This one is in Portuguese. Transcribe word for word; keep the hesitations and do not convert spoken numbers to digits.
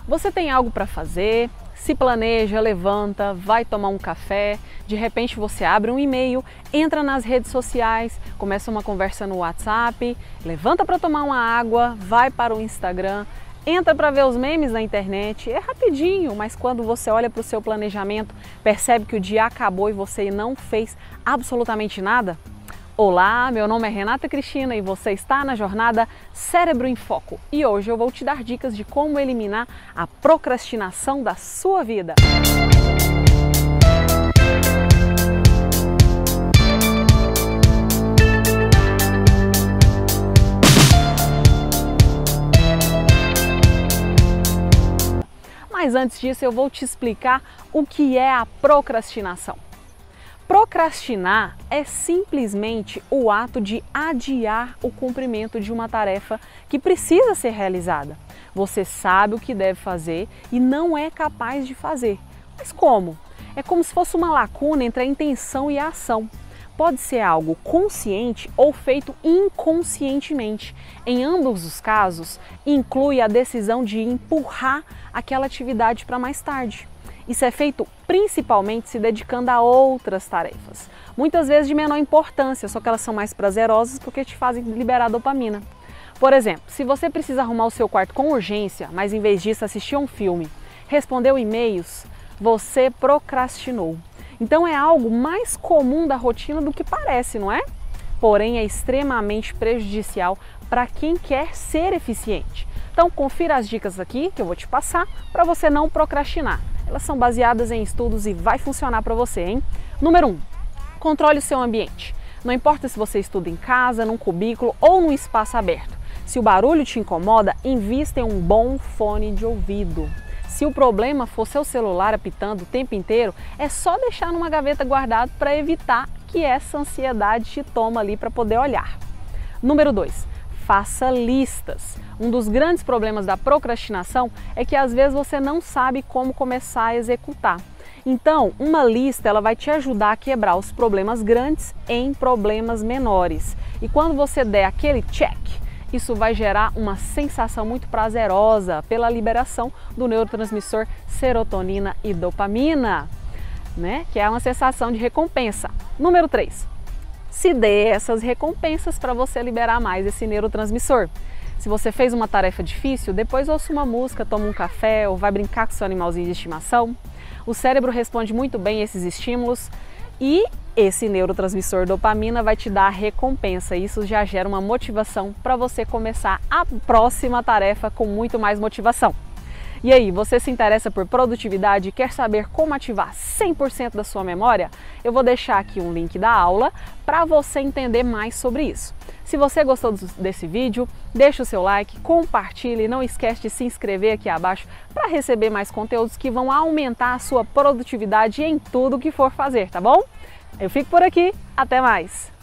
Você tem algo para fazer, se planeja, levanta, vai tomar um café, de repente você abre um e-mail, entra nas redes sociais, começa uma conversa no WhatsApp, levanta para tomar uma água, vai para o Instagram, entra para ver os memes na internet, é rapidinho, mas quando você olha para o seu planejamento, percebe que o dia acabou e você não fez absolutamente nada? Olá, meu nome é Renata Cristina e você está na jornada Cérebro em Foco. E hoje eu vou te dar dicas de como eliminar a procrastinação da sua vida. Mas antes disso eu vou te explicar o que é a procrastinação. Procrastinar é simplesmente o ato de adiar o cumprimento de uma tarefa que precisa ser realizada. Você sabe o que deve fazer e não é capaz de fazer. Mas como? É como se fosse uma lacuna entre a intenção e a ação. Pode ser algo consciente ou feito inconscientemente. Em ambos os casos, inclui a decisão de empurrar aquela atividade para mais tarde. Isso é feito principalmente se dedicando a outras tarefas, muitas vezes de menor importância, só que elas são mais prazerosas porque te fazem liberar dopamina. Por exemplo, se você precisa arrumar o seu quarto com urgência, mas em vez disso assistir a um filme, respondeu e-mails, você procrastinou. Então é algo mais comum da rotina do que parece, não é? Porém é extremamente prejudicial para quem quer ser eficiente. Então confira as dicas aqui que eu vou te passar para você não procrastinar. Elas são baseadas em estudos e vai funcionar para você, hein? Número um, controle o seu ambiente. Não importa se você estuda em casa, num cubículo ou num espaço aberto. Se o barulho te incomoda, invista em um bom fone de ouvido. Se o problema for seu celular apitando o tempo inteiro, é só deixar numa gaveta guardado para evitar que essa ansiedade te toma ali para poder olhar. Número dois, faça listas. Um dos grandes problemas da procrastinação é que às vezes você não sabe como começar a executar. Então, uma lista ela vai te ajudar a quebrar os problemas grandes em problemas menores. E quando você der aquele check, isso vai gerar uma sensação muito prazerosa pela liberação do neurotransmissor serotonina e dopamina, né? Que é uma sensação de recompensa. Número três, se dê essas recompensas para você liberar mais esse neurotransmissor. Se você fez uma tarefa difícil, depois ouça uma música, toma um café ou vai brincar com seu animalzinho de estimação. O cérebro responde muito bem a esses estímulos e esse neurotransmissor dopamina vai te dar a recompensa. Isso já gera uma motivação para você começar a próxima tarefa com muito mais motivação. E aí, você se interessa por produtividade e quer saber como ativar cem por cento da sua memória? Eu vou deixar aqui um link da aula para você entender mais sobre isso. Se você gostou desse vídeo, deixa o seu like, compartilhe, não esquece de se inscrever aqui abaixo para receber mais conteúdos que vão aumentar a sua produtividade em tudo que for fazer, tá bom? Eu fico por aqui, até mais!